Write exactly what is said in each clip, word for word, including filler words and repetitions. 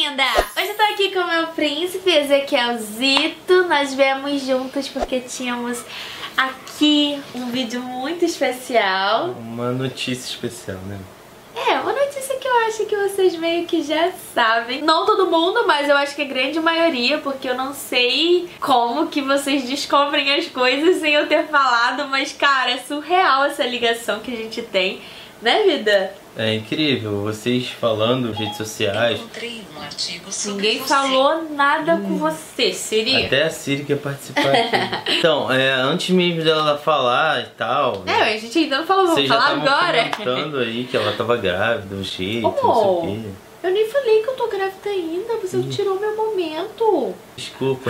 linda! Hoje eu tô aqui com o meu príncipe, Ezequielzito. Nós viemos juntos porque tínhamos aqui um vídeo muito especial. Uma notícia especial, né? É, uma notícia que eu acho que vocês meio que já sabem. Não todo mundo, mas eu acho que a grande maioria, porque eu não sei como que vocês descobrem as coisas sem eu ter falado, mas cara, é surreal essa ligação que a gente tem, né, vida? É incrível, vocês falando nas redes sociais. Um artigo sobre Ninguém você. falou nada hum. com você, Siri. Até a Siri quer participar aqui. Então, é, antes mesmo dela falar e tal. É, a gente ainda não falou, vamos falar agora. Vocês já estavam comentando aí que ela tava grávida, o jeito, oh, não sei o quê. Eu nem falei que eu tô grávida ainda, você Ih. tirou meu momento. Desculpa.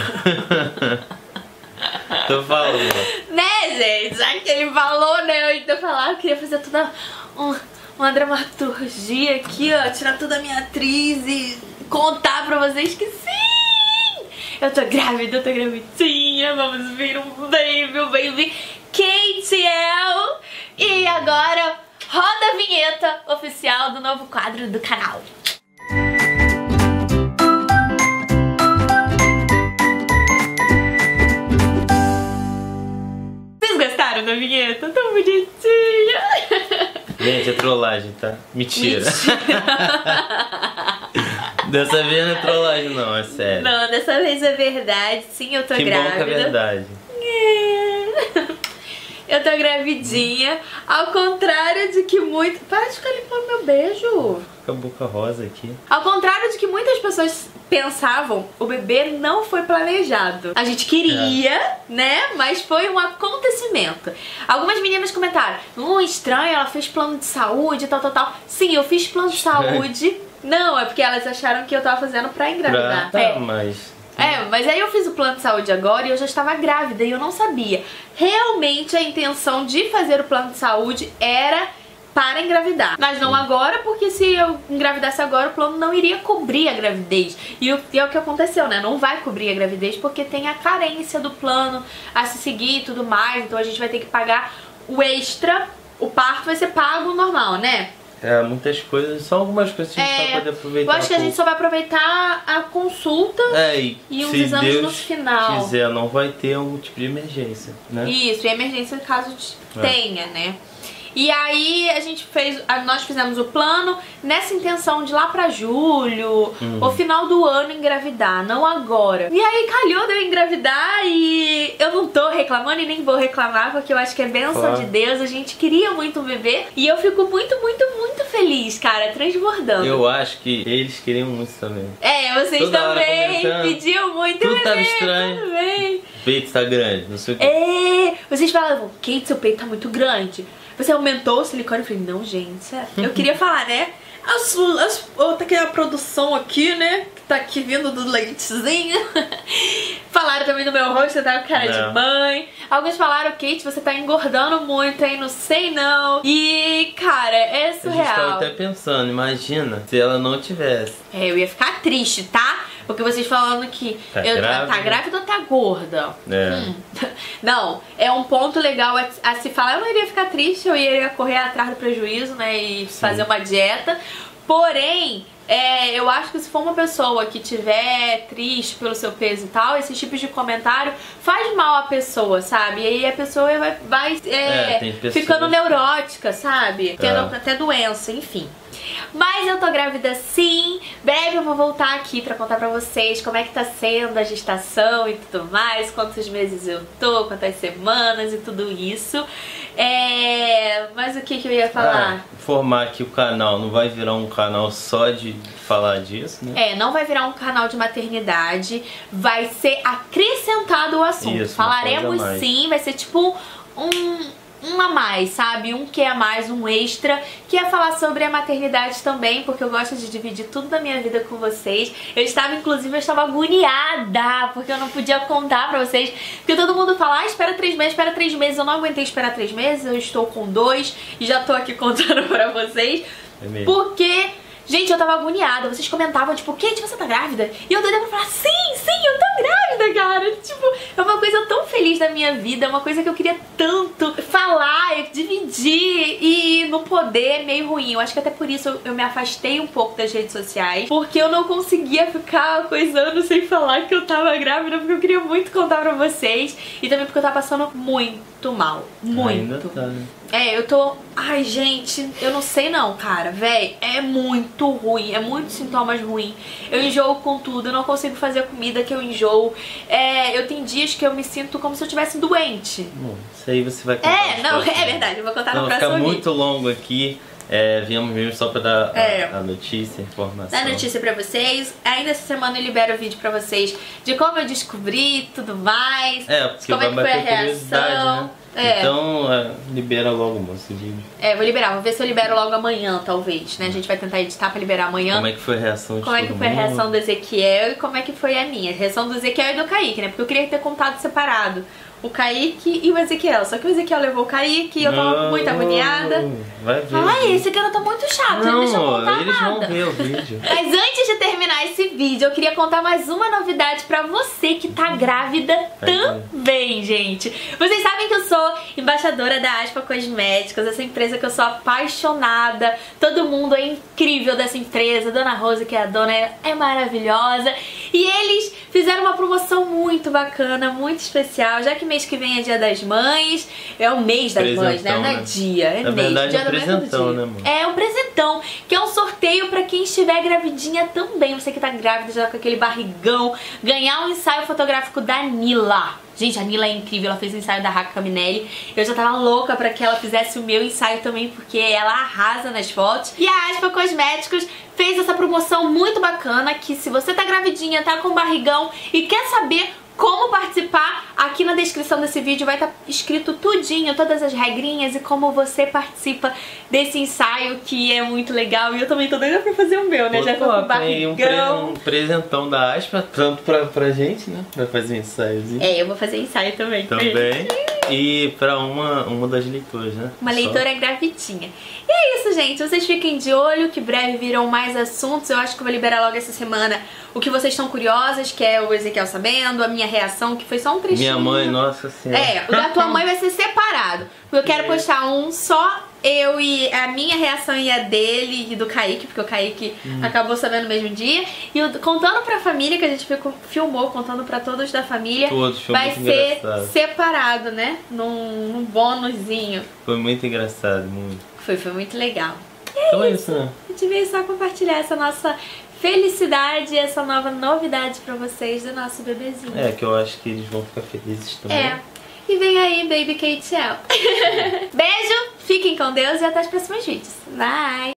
Tô falando. Né, gente? Já que ele falou, né, eu ainda falar, eu queria fazer toda uma, uma dramaturgia aqui, ó, tirar toda a minha atriz e contar pra vocês que sim! Eu tô grávida, eu tô gravidinha, vamos ver um baby, um baby Katiel. E agora, roda a vinheta oficial do novo quadro do canal. Da vinheta, tão bonitinha. Gente, é trollagem, tá? Mentira. Mentira. Dessa vez não é trollagem não, é sério. Não, dessa vez é verdade. Sim, eu tô que grávida. Que bom que é verdade. Eu tô gravidinha. Ao contrário de que muito... Para de ficar limpando meu beijo. Fica a boca rosa aqui. Ao contrário de que muitas pessoas pensavam, o bebê não foi planejado. A gente queria, é. né? Mas foi um acontecimento. Algumas meninas comentaram, um estranho, ela fez plano de saúde, tal, tal, tal. Sim, eu fiz plano de saúde. Não, é porque elas acharam que eu tava fazendo pra engravidar. Pra... É. Tá, mas... É, mas aí eu fiz o plano de saúde agora e eu já estava grávida e eu não sabia. Realmente a intenção de fazer o plano de saúde era para engravidar. Mas não agora, porque se eu engravidasse agora, o plano não iria cobrir a gravidez. E, o, e é o que aconteceu, né? Não vai cobrir a gravidez porque tem a carência do plano a se seguir e tudo mais. Então a gente vai ter que pagar o extra. O parto vai ser pago normal, né? É, muitas coisas, só algumas coisas que a gente é, vai poder aproveitar. Eu acho que a gente só vai aproveitar a consulta é, e, e uns se exames Deus no final. Se quiser, não vai ter algum tipo de emergência, né? Isso, e emergência caso é. tenha, né? E aí a gente fez, nós fizemos o plano nessa intenção de lá pra julho, uhum. ou final do ano engravidar, não agora. E aí calhou de eu engravidar e eu não tô reclamando e nem vou reclamar, porque eu acho que é bênção claro. de Deus, a gente queria muito um bebê. E eu fico muito, muito, muito feliz, cara, transbordando. Eu acho que eles queriam muito também. É, vocês Toda também pediam muito Tudo bebê, tava estranho. Também. O peito tá grande, não sei o que. É, vocês falavam, Kate, seu peito tá muito grande. Você aumentou o silicone? Eu falei, não, gente, eu queria falar, né? As, as, tá aqui a produção aqui, né? Que tá aqui vindo do leitezinho. Falaram também do meu rosto, você tá com cara não. de mãe. Alguns falaram, Kate, você tá engordando muito, hein? Não sei não. E, cara, é surreal. A gente tava até pensando, imagina se ela não tivesse. É, eu ia ficar triste, tá? Porque vocês falando que tá, eu, grávida. tá grávida ou tá gorda? É. Hum. Não, é um ponto legal a, a se falar. Eu não iria ficar triste, eu iria correr atrás do prejuízo, né? E Sim. fazer uma dieta. Porém, é, eu acho que se for uma pessoa que tiver triste pelo seu peso e tal, esses tipos de comentário faz mal à pessoa, sabe? E aí a pessoa vai, vai é, é, pessoas... ficando neurótica, sabe? Tendo é. até doença, enfim. Mas eu tô grávida sim. Breve eu vou voltar aqui pra contar pra vocês como é que tá sendo a gestação e tudo mais, quantos meses eu tô, quantas semanas e tudo isso. É... Mas o que que eu ia falar? Ah, informar que o canal não vai virar um canal só de falar disso, né? É, não vai virar um canal de maternidade, vai ser acrescentado o assunto. Isso, falaremos sim, vai ser tipo um... um a mais, sabe? Um que é a mais, um extra, que é falar sobre a maternidade também, porque eu gosto de dividir tudo da minha vida com vocês. Eu estava, inclusive, eu estava agoniada, porque eu não podia contar pra vocês, porque todo mundo fala, ah, espera três meses, espera três meses. Eu não aguentei esperar três meses, eu estou com dois e já tô aqui contando pra vocês, é mesmo. porque... Gente, eu tava agoniada. Vocês comentavam, tipo, Kate, você tá grávida? E eu doida pra falar, sim, sim, eu tô grávida, cara. Tipo, é uma coisa tão feliz da minha vida, é uma coisa que eu queria tanto falar, dividir e não poder, meio ruim. Eu acho que até por isso eu, eu me afastei um pouco das redes sociais, porque eu não conseguia ficar coisando sem falar que eu tava grávida, porque eu queria muito contar pra vocês. E também porque eu tava passando muito mal. Muito. Ainda tá, né? É, eu tô... Ai, gente, eu não sei não, cara. Véi, é muito ruim, é muitos sintomas ruins. Eu enjoo com tudo, eu não consigo fazer a comida que eu enjoo. É, eu tenho dias que eu me sinto como se eu estivesse doente. Bom, isso aí você vai contar. É, não, é verdade, eu vou contar não, no próximo fica vídeo. muito longo aqui. É, viemos mesmo só pra dar É. a, a notícia, a informação. Dar notícia pra vocês. Ainda essa semana eu libero o vídeo pra vocês de como eu descobri e tudo mais. É, porque como vai é que foi a bater curiosidade, reação. né? É. Então, é, libera logo, moço, esse vídeo. É, vou liberar, vou ver se eu libero logo amanhã, talvez, né? A gente vai tentar editar pra liberar amanhã. Como é que foi a reação de Como é que todo foi a mundo? reação do Ezequiel e como é que foi a minha. A reação do Ezequiel e do Kaique, né? Porque eu queria ter contado separado o Kaique e o Ezequiel. Só que o Ezequiel levou o Kaique e eu tava Não, muito agoniada. Vai ver. Ai, esse cara tá muito chato, ele não deixa eu Não, contar eles nada. vão ver o vídeo. Mas antes de terminar esse vídeo, eu queria contar mais uma novidade pra você que tá grávida também, gente. Vocês sabem que eu sou embaixadora da Aspa Cosméticos, essa empresa que eu sou apaixonada. Todo mundo é incrível dessa empresa. Dona Rosa, que é a dona, é maravilhosa. E eles fizeram uma promoção muito bacana, muito especial, já que mês que vem é Dia das Mães. É o mês das Presentão, mães, né? Não é né? dia, é Na mês. verdade, Dia é um da mãe todo presentão, dia. né, amor? É um presentão, que é um sorteio pra quem estiver gravidinha também. Você que tá grávida, já com aquele barrigão, ganhar um ensaio fotográfico da Nila. Gente, a Nila é incrível, ela fez o ensaio da Raca Minelli. Eu já tava louca pra que ela fizesse o meu ensaio também, porque ela arrasa nas fotos. E a Aspa Cosméticos fez essa promoção muito bacana, que se você tá gravidinha, tá com barrigão e quer saber como participar, aqui na descrição desse vídeo vai estar escrito tudinho, todas as regrinhas e como você participa desse ensaio, que é muito legal. E eu também tô doida pra fazer o meu, né? Pô, Já tô com top, hein? um, pre barrigão. um presentão da Aspa, tanto pra, pra gente, né? Pra fazer um ensaiozinho. É, eu vou fazer ensaio também. Também. E pra uma, uma das leitoras, né? Uma Só. leitora gravidinha. E é isso, gente. Vocês fiquem de olho, que breve virão mais assuntos. Eu acho que eu vou liberar logo essa semana o que vocês estão curiosas, que é o Ezequiel sabendo, a minha reação, que foi só um trechinho. Minha mãe, nossa senhora. É, o da tua mãe vai ser separado. Eu quero postar um só eu e a minha reação e a dele e do Kaique, porque o Kaique hum. acabou sabendo no mesmo dia. E o, contando pra família, que a gente ficou, filmou, contando pra todos da família, todos, foi vai muito ser engraçado. Separado, né? Num, num bônusinho. Foi muito engraçado, muito. Foi, foi muito legal. E é então é isso, isso, né? A gente veio só compartilhar essa nossa felicidade e essa nova novidade pra vocês do nosso bebezinho. É, que eu acho que eles vão ficar felizes também. É. E vem aí, Baby Kate L. Beijo, fiquem com Deus e até os próximos vídeos. Bye!